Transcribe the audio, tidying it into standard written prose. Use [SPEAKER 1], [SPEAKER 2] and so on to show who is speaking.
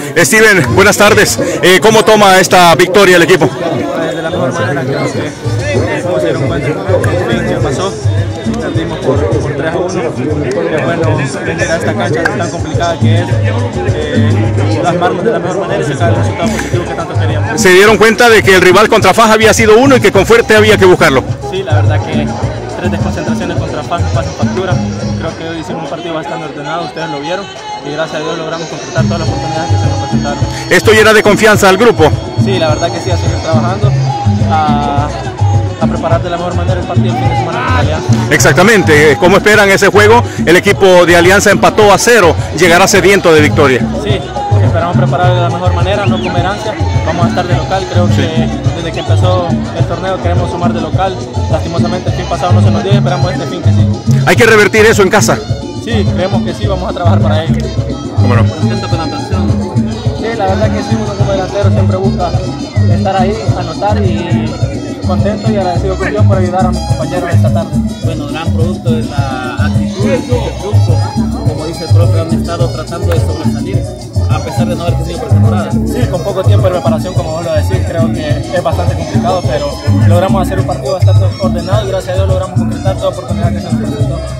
[SPEAKER 1] Steven, buenas tardes. ¿Cómo toma esta victoria el equipo?
[SPEAKER 2] De la mejor manera, creo que todos se dieron cuenta que pasó. Perdimos por 3-1. Es bueno venir a esta cancha tan complicada que es, plasmarnos de la mejor manera y sacar el resultado positivo que tanto queríamos.
[SPEAKER 1] ¿Se dieron cuenta de que el rival contra Faja había sido uno y que con Fuerte había que buscarlo?
[SPEAKER 2] Sí, la verdad que 3 desconcentraciones contra Faja pasan factura. Creo que hoy hicimos un partido bastante ordenado, ustedes lo vieron, y gracias a Dios logramos concretar todas las oportunidades que se nos presentaron.
[SPEAKER 1] ¿Esto llena de confianza al grupo?
[SPEAKER 2] Sí, la verdad que sí, a seguir trabajando, a preparar de la mejor manera el partido el fin de semana contra Alianza.
[SPEAKER 1] Exactamente, ¿cómo esperan ese juego? El equipo de Alianza empató a 0, llegará sediento de victoria.
[SPEAKER 2] Sí, esperamos preparar de la mejor manera, no comer ansia, vamos a estar de local, creo que desde que empezó el torneo queremos sumar de local, lastimosamente el fin pasado no se nos dio y esperamos este fin que sí.
[SPEAKER 1] ¿Hay que revertir eso en casa?
[SPEAKER 2] Sí, creemos que sí, vamos a trabajar para ello.
[SPEAKER 1] ¿Cómo no?
[SPEAKER 2] ¿Contento con la actuación? Sí, la verdad que sí, uno como delantero siempre busca estar ahí, anotar y contento y agradecido con Dios por ayudar a mis compañeros esta tarde.
[SPEAKER 3] Bueno, gran producto de la actitud del grupo, como dice el profe, han estado tratando de sobresalir a pesar de no haber tenido pretemporada.
[SPEAKER 2] Sí, con poco tiempo de preparación, como vuelvo a decir, creo que es bastante complicado, pero logramos hacer un partido bastante ordenado y gracias a Dios logramos concretar toda oportunidad que se nos presentó.